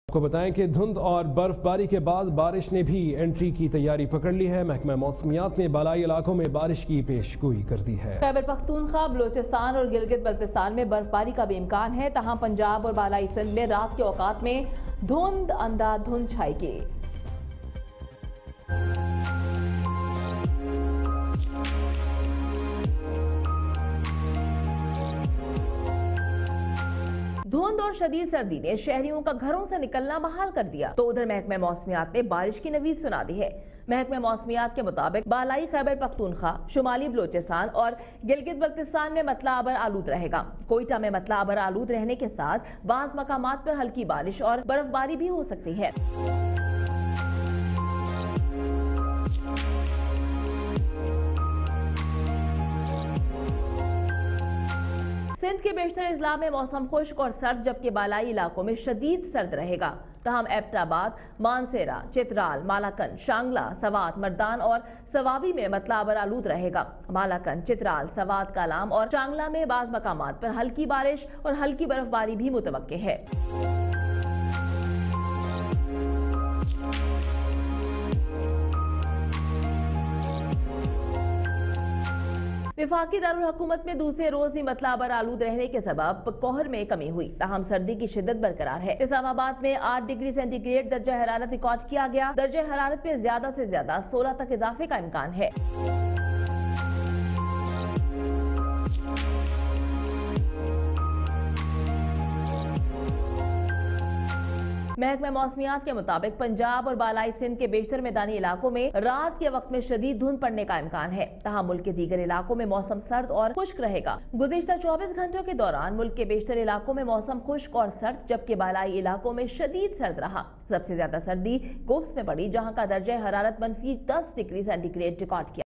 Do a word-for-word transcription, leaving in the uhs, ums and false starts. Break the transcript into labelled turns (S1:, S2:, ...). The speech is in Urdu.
S1: آپ کو بتائیں کہ دھند اور برف باری کے بعد بارش نے بھی انٹری کی تیاری پکڑ لی ہے۔ محکمہ موسمیات نے بالائی علاقوں میں بارش کی پیش گوئی کر دی ہے۔
S2: خیبر پختونخوا، بلوچستان اور گلگت بلتستان میں برف باری کا بھی امکان ہے، تاہم پنجاب اور بالائی سندھ میں رات کے اوقات میں دھند اندھا دھند چھائے گی۔ دھند اور شدید سردی نے شہریوں کا گھروں سے نکلنا محال کر دیا، تو ادھر محکمہ موسمیات نے بارش کی نوید سنا دی ہے۔ محکمہ موسمیات کے مطابق بالائی خیبر پختونخوا، شمالی بلوچستان اور گلگت بلتستان میں مطلع ابر آلود رہے گا۔ کوئٹہ میں مطلع ابر آلود رہنے کے ساتھ بعض مقامات پر ہلکی بارش اور برف باری بھی ہو سکتی ہے۔ سندھ کے بیشتر اضلاع میں موسم خشک اور سرد، جبکہ بالائی علاقوں میں شدید سرد رہے گا۔ تاہم ایبٹ آباد، مانسیرا، چترال، مالاکن، شانگلہ، سوات، مردان اور سوابی میں مطلع ابر آلود رہے گا۔ مالاکن، چترال، سوات، کالام اور شانگلہ میں بعض مقامات پر ہلکی بارش اور ہلکی برف باری بھی متوقع ہے۔ وفاقی دارالحکومت میں دوسرے روز بھی مطلع ابر آلود رہنے کے سبب کوہر میں کمی ہوئی، تاہم سردی کی شدت برقرار ہے۔ اسلام آباد میں آٹھ ڈگری سینٹی گریڈ درجہ حرارت ریکارڈ کیا گیا۔ درجہ حرارت میں زیادہ سے زیادہ سولہ تک اضافے کا امکان ہے۔ محکمہ موسمیات کے مطابق پنجاب اور بالائی سندھ کے بیشتر میدانی علاقوں میں رات کے وقت میں شدید دھند پڑنے کا امکان ہے، تاہم ملک کے دیگر علاقوں میں موسم سرد اور خشک رہے گا۔ گزشتہ چوبیس گھنٹوں کے دوران ملک کے بیشتر علاقوں میں موسم خشک اور سرد، جبکہ بالائی علاقوں میں شدید سرد رہا۔ سب سے زیادہ سردی کوپس میں پڑی، جہاں کا درجہ حرارت منفی دس ڈگری سینٹی گریڈ ریکارڈ کیا۔